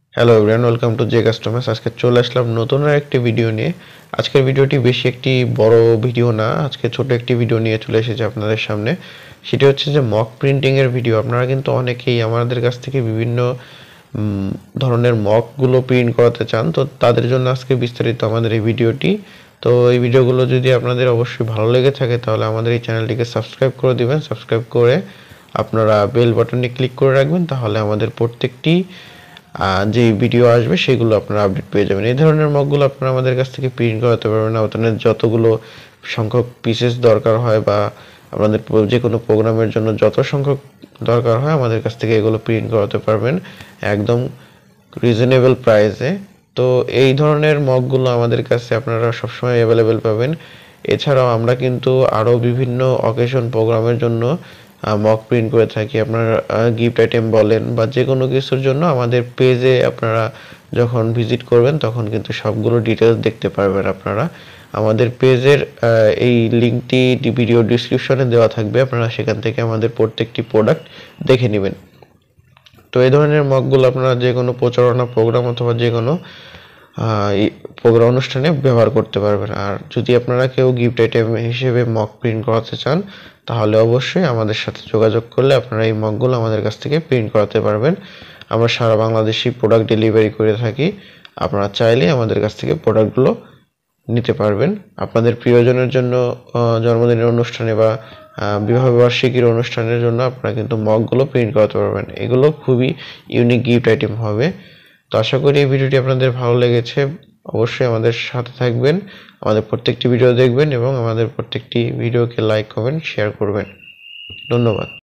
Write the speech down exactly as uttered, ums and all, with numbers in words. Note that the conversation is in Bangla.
Hello everyone, welcome to J customers. আজকে চলে আসলাম নতুন আরেকটি ভিডিও নিয়ে। আজকের ভিডিওটি বেশি একটি বড় ভিডিও না, আজকে ছোট একটি ভিডিও নিয়ে চলে এসেছি আপনাদের সামনে। সেটা হচ্ছে যে মক প্রিন্টিং এর ভিডিও। আপনারা কিন্তু অনেকেই আমাদের কাছ থেকে বিভিন্ন উম, ধরনের মকগুলো প্রিন্ট করাতে চান, তো তাদের জন্য আজকে বিস্তারিত আমাদের এই ভিডিওটি। তো এই ভিডিওগুলো যদি আপনাদের অবশ্যই ভালো লেগে থাকে তাহলে আমাদের এই চ্যানেলটিকে সাবস্ক্রাইব করে দিবেন। সাবস্ক্রাইব করে আপনারা বেল বাটনে ক্লিক করে রাখবেন, তাহলে আমাদের প্রত্যেকটি যে ভিডিও আসবে সেগুলো আপনারা আপডেট পেয়ে যাবেন। এই ধরনের মকগুলো আপনারা আমাদের কাছ থেকে প্রিন্ট করাতে পারবেন। আপনাদের যতগুলো সংখ্যক পিসেস দরকার হয় বা আপনাদের যে কোনো প্রোগ্রামের জন্য যত সংখ্যক দরকার হয় আমাদের কাছ থেকে এগুলো প্রিন্ট করাতে পারবেন একদম রিজনেবল প্রাইসে। তো এই ধরনের মকগুলো আমাদের কাছে আপনারা সবসময় অ্যাভেলেবেল পাবেন। এছাড়াও আমরা কিন্তু আরও বিভিন্ন অকেশন প্রোগ্রামের জন্য মক প্রিন্ট করে থাকি। আপনার গিফট আইটেম বলেন বা যে কোনো কিছুর জন্য আমাদের পেজে আপনারা যখন ভিজিট করবেন তখন কিন্তু সবগুলো ডিটেলস দেখতে পারবেন। আপনারা আমাদের পেজের এই লিঙ্কটি ভিডিও ডিসক্রিপশনে দেওয়া থাকবে, আপনারা সেখান থেকে আমাদের প্রত্যেকটি প্রোডাক্ট দেখে নেবেন। তো এই ধরনের মকগুলো আপনারা যে কোনো প্রচারণা প্রোগ্রাম অথবা যে কোনো প্রোগ্রাম অনুষ্ঠানে ব্যবহার করতে পারবেন। আর যদি আপনারা কেউ গিফট আইটেম হিসেবে মক প্রিন্ট করাতে চান তাহলে অবশ্যই আমাদের সাথে যোগাযোগ করলে আপনারা এই মকগুলো আমাদের কাছ থেকে প্রিন্ট করাতে পারবেন। আমরা সারা বাংলাদেশি প্রোডাক্ট ডেলিভারি করে থাকি। আপনারা চাইলে আমাদের কাছ থেকে প্রোডাক্টগুলো নিতে পারবেন। আপনাদের প্রিয়জনের জন্য জন্মদিনের অনুষ্ঠানে বা বিবাহ বার্ষিকীর অনুষ্ঠানের জন্য আপনারা কিন্তু মগগুলো প্রিন্ট করাতে পারবেন। এগুলো খুবই ইউনিক গিফট আইটেম হবে। তো আশা করি এই ভিডিওটি আপনাদের ভালো লেগেছে। অবশ্যই আমাদের সাথে থাকবেন, আমাদের প্রত্যেকটি ভিডিও দেখবেন এবং আমাদের প্রত্যেকটি ভিডিওকে লাইক কমেন্ট শেয়ার করবেন। ধন্যবাদ।